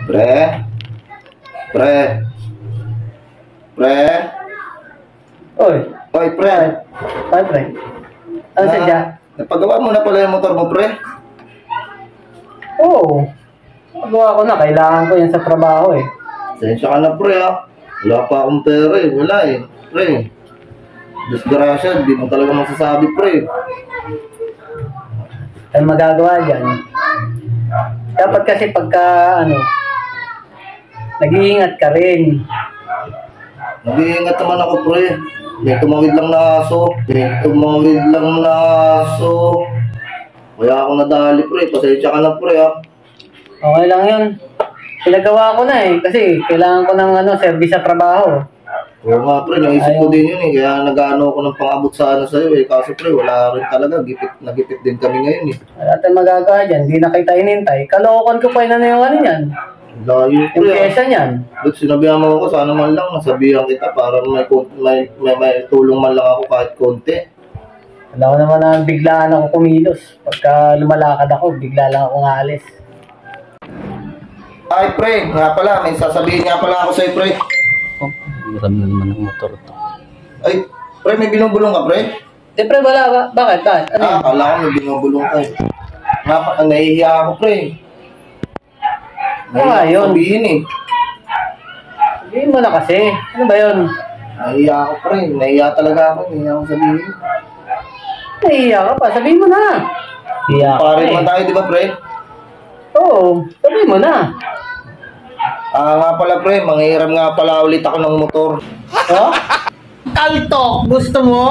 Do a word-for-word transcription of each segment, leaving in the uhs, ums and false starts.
Pre? Pre? Pre? Oy, Oy, pre. ay pre. Ano Ah, sadya? Napagawa mo na pala yung motor mo, pre? Oo. Magawa ko na, kailangan ko yan sa trabaho eh. Sensya ka na, pre, ha? Wala pa akong pera, eh. Wala, eh. Pre. Disgrasya, di mo talaga masasabi, pre. Ano magagawa dyan? Dapat kasi pagka, ano, nag-iingat ka rin. Nag-iingat naman ako, pre. May tumawid lang na aso. May tumawid lang na aso. Kaya ako nadali, pre. Pasensya ka na, pre, ha? Okay lang yun. Pinagawa ko na eh, kasi kailangan ko ng ano, service sa trabaho. Oo nga, pre. Naisip ko Ayaw. din yun, eh. Kaya nag-ano ako ng pang-abot sa ano sa'yo, eh. Kaso, pre, wala rin talaga. Gipit, nagipit din kami ngayon, eh. Wala tayong magagawa dyan, hindi na kita inintay. Kalokohan ko pa yun ano yung ano yan. Layo, Yung pre, ha? pyesa niyan. Ba't sinabihan mo ako, sana man lang, nasabihan kita para may, kon- may, may, may tulong man lang ako kahit konti. Wala ko naman na biglaan ako kumilos. Pagka lumalakad ako, bigla lang ako alis. Ay, pre, nga pala, may sasabihin nga pala ako sa'yo, pre. Oh, hiram na naman ng motor to. Ay, pre, may binubulong ka, pre? Siyempre wala ba? Bakit? Bakit? Ano Ah, yun? akala ko may binubulong ka, eh. Nga pa, nahihiya ako, pre. Nahihiya Ah, ako yun. sabihin, eh. Sabihin mo na kasi. Ano ba yun? Nahihiya ako, pre. Nahihiya talaga ako, nahihiya ako sabihin. Nahiya ka pa. Sabihin mo na. Hiya ka Pare pa naman eh. tayo, di ba, pre? Oo. Sabihin mo na. Ah, nga pala, pre, manghiram nga pala ulit ako ng motor. Oh? Kaltok. Gusto mo?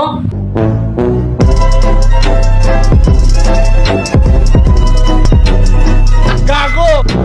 Gago!